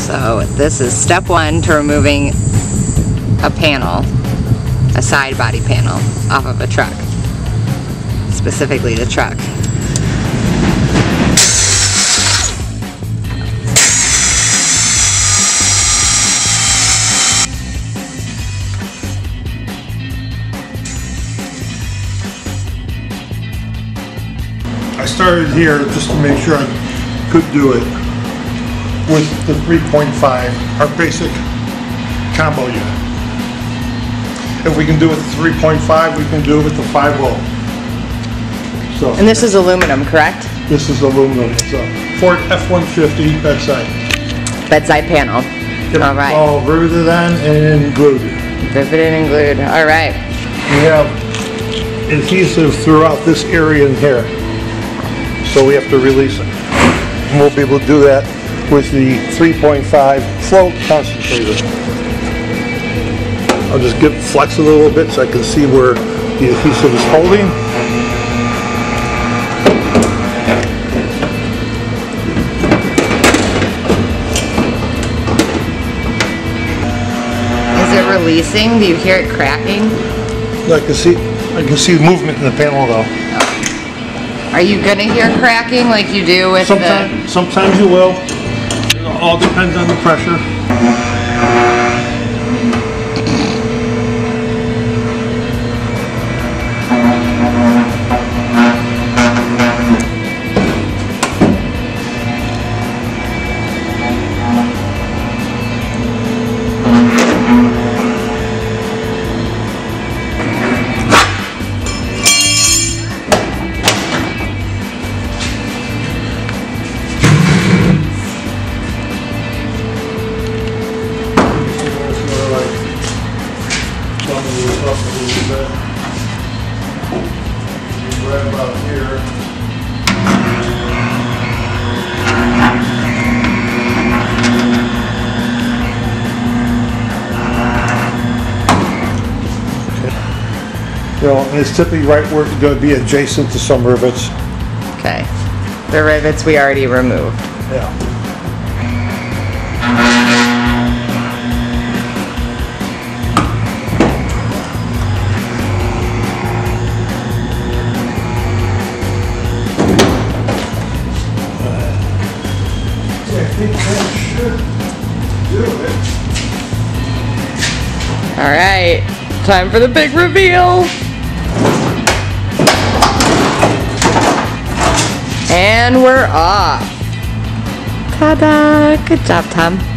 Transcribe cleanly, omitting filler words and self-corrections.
So this is step one to removing a panel, a side body panel off of a truck, specifically the truck. I started here just to make sure I could do it with the 3.5, our basic combo unit. If we can do it with the 3.5, we can do it with the 5.0. So, And this is aluminum, correct? This is aluminum. It's a Ford F150 bedside. Bedside panel. All right. All riveted on and glued. Riveted and glued. All right. We have adhesive throughout this area in here, so we have to release it. And we'll be able to do that with the 3.5 float concentrator. I'll just flex it a little bit so I can see where the adhesive is holding. Is it releasing? Do you hear it cracking? I can see the movement in the panel though. Are you gonna hear cracking like you do with Sometimes you will. It all depends on the pressure. Right about here. You know, and it's typically right where it's going to be adjacent to some rivets. Okay. The rivets we already removed. Yeah. I think that should do it. All right. Time for the big reveal. And we're off. Ta-da! Good job, Tom.